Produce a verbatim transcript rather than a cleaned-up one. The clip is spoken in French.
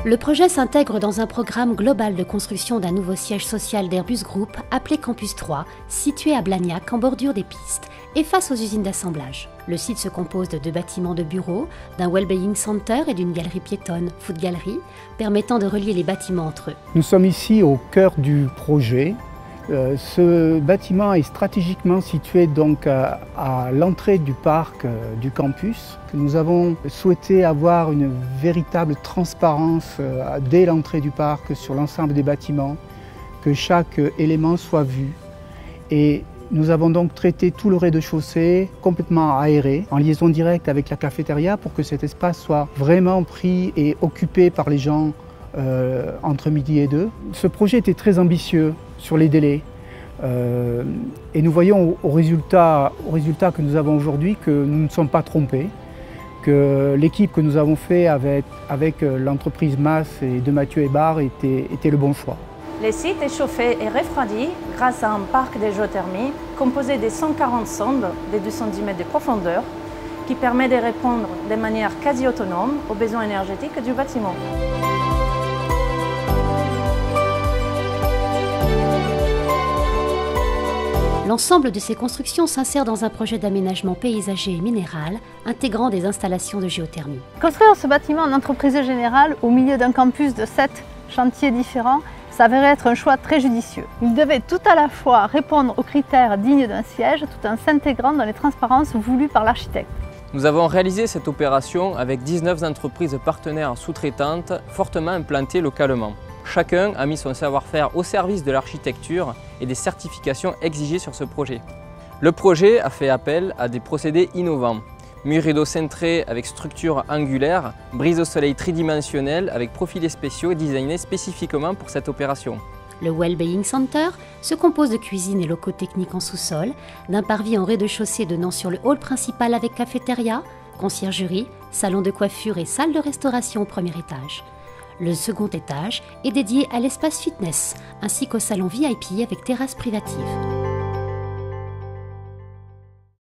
Le projet s'intègre dans un programme global de construction d'un nouveau siège social d'Airbus Group appelé Campus trois, situé à Blagnac en bordure des pistes et face aux usines d'assemblage. Le site se compose de deux bâtiments de bureaux, d'un Wellbeing Center et d'une galerie piétonne, Food Gallery, permettant de relier les bâtiments entre eux. Nous sommes ici au cœur du projet. Euh, ce bâtiment est stratégiquement situé donc à, à l'entrée du parc euh, du campus. Nous avons souhaité avoir une véritable transparence euh, dès l'entrée du parc sur l'ensemble des bâtiments, que chaque euh, élément soit vu. Et nous avons donc traité tout le rez-de-chaussée complètement aéré, en liaison directe avec la cafétéria pour que cet espace soit vraiment pris et occupé par les gens euh, entre midi et deux. Ce projet était très ambitieux sur les délais euh, et nous voyons au, au, résultat, au résultat que nous avons aujourd'hui que nous ne sommes pas trompés, que l'équipe que nous avons fait avec, avec l'entreprise M A S et de Mathieu Hébard était, était le bon choix. Le site est chauffé et refroidi grâce à un parc de géothermie composé de cent quarante sondes de deux cent dix mètres de profondeur qui permet de répondre de manière quasi autonome aux besoins énergétiques du bâtiment. L'ensemble de ces constructions s'insère dans un projet d'aménagement paysager et minéral intégrant des installations de géothermie. Construire ce bâtiment en entreprise générale au milieu d'un campus de sept chantiers différents s'avérait être un choix très judicieux. Il devait tout à la fois répondre aux critères dignes d'un siège tout en s'intégrant dans les transparences voulues par l'architecte. Nous avons réalisé cette opération avec dix-neuf entreprises partenaires sous-traitantes fortement implantées localement. Chacun a mis son savoir-faire au service de l'architecture et des certifications exigées sur ce projet. Le projet a fait appel à des procédés innovants. Murs rideaux cintrés avec structure angulaire, brise au soleil tridimensionnelle avec profilés spéciaux designés spécifiquement pour cette opération. Le Wellbeing Center se compose de cuisine et locaux techniques en sous-sol, d'un parvis en rez-de-chaussée donnant sur le hall principal avec cafétéria, conciergerie, salon de coiffure et salle de restauration au premier étage. Le second étage est dédié à l'espace fitness, ainsi qu'au salon V I P avec terrasse privative.